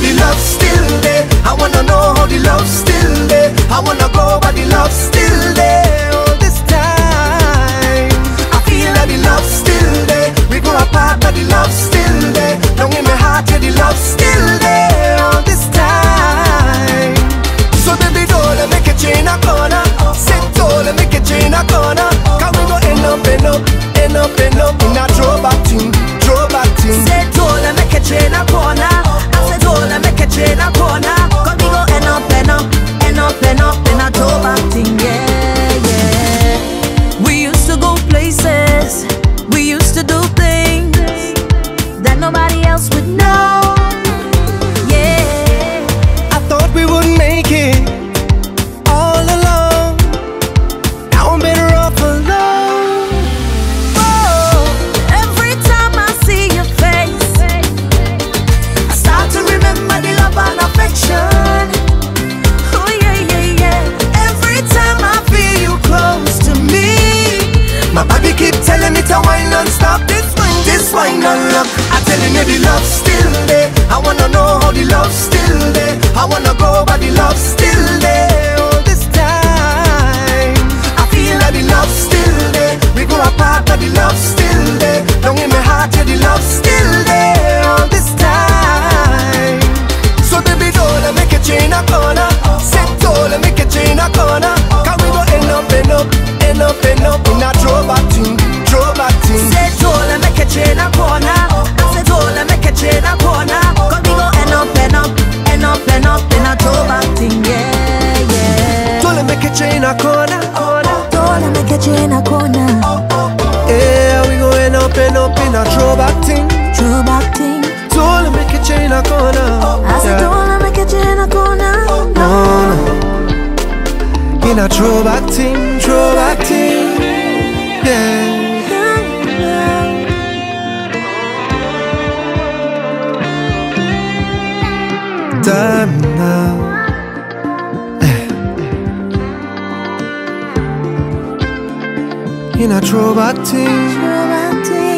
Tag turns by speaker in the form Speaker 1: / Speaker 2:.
Speaker 1: the love still there. I wanna know how the love still there. I wanna go but the love still there. All this time I feel that the love still there. We go apart but the love still there. Down in my heart, yeah, the love still there. All this time. So baby, don't let me catch you in a corner. Sit tall and make it in a corner. Can we go end up in a throwback thing, throwback thing.
Speaker 2: Say tall and make it in a corner. I said tall and make it in a corner. Cause we go end up in a throwback thing, yeah, yeah. We used to go places, we used to do things that nobody else would know, yeah.
Speaker 1: I thought we would make it all alone. Now I'm better off alone.
Speaker 2: Oh, every time I see your face, I start to remember the love and affection. Oh yeah, yeah, yeah. Every time I feel you close to me,
Speaker 1: My body keep telling me to wine non-stop. This wine non-lock. I'm telling you the love still there. I wanna know how the love still there. I wanna go but the love still there. All this time I feel that the love still there. We go apart but the love still there. Down in my heart, yeah, the love still there. All this time. So baby, don't let me catch you in a corner. Sit tall and make it in a corner. Can we go end up in a throwback thing, throwback thing.
Speaker 2: say tall and make it in a corner. I say tall and make it in a corner. Cause we go end up in a throwback thing, yeah, yeah.
Speaker 1: Tall and make it in a corner.
Speaker 2: Tall and make it in a corner.
Speaker 1: Yeah, we go end up in a throwback thing.
Speaker 2: Throwback thing.
Speaker 1: Tall and make it in a corner.
Speaker 2: I said tall and make it in a corner.
Speaker 1: No, in a throwback thing, yeah. Time now. In a throwback thing.